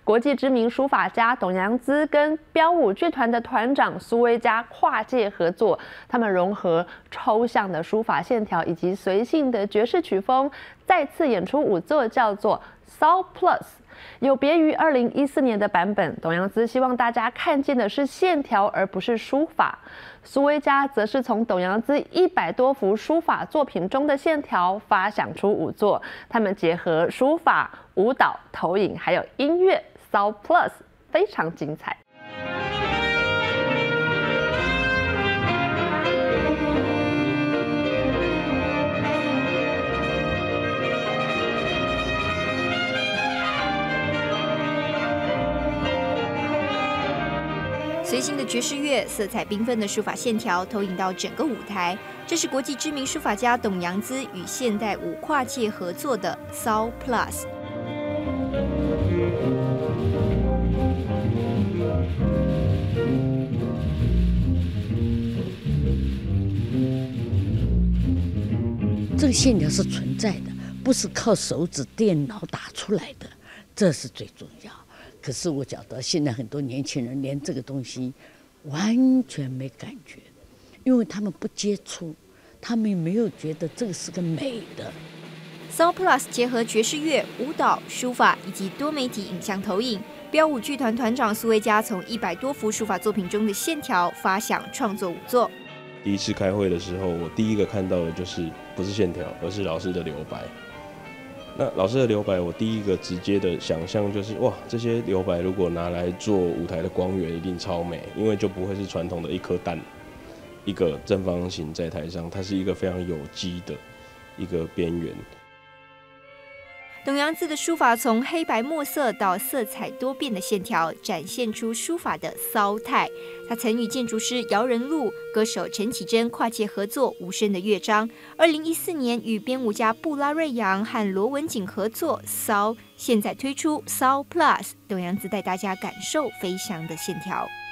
国际知名书法家董阳孜跟标舞剧团的团长苏威嘉跨界合作，他们融合抽象的书法线条以及随性的爵士曲风，再次演出舞作，叫做 Soul Plus。有别于2014年的版本，董阳孜希望大家看见的是线条，而不是书法。苏威嘉则是从董阳孜100多幅书法作品中的线条发想出舞作，他们结合书法、舞蹈、投影还有音乐 ，Soul Plus 非常精彩。 随性的爵士乐，色彩缤纷的书法线条投影到整个舞台。这是国际知名书法家董阳孜与现代舞跨界合作的 Soul Plus。 这个线条是存在的，不是靠手指、电脑打出来的，这是最重要。可是我觉得现在很多年轻人连这个东西完全没感觉，因为他们不接触，他们没有觉得这个是个美的。 Soul Plus 结合爵士乐、舞蹈、书法以及多媒体影像投影，标舞剧团团长苏威嘉从100多幅书法作品中的线条发想创作舞作。 第一次开会的时候，我第一个看到的就是不是线条，而是老师的留白。那老师的留白，我第一个直接的想象就是，哇，这些留白如果拿来做舞台的光源，一定超美，因为就不会是传统的一颗蛋，一个正方形在台上，它是一个非常有机的一个边缘。 董阳孜的书法从黑白墨色到色彩多变的线条，展现出书法的骚态。他曾与建筑师姚仁禄、歌手陈绮贞跨界合作《无声的乐章》。2014年与编舞家布拉瑞扬和罗文景合作《骚》，现在推出 Soul Plus， 董阳孜带大家感受飞翔的线条。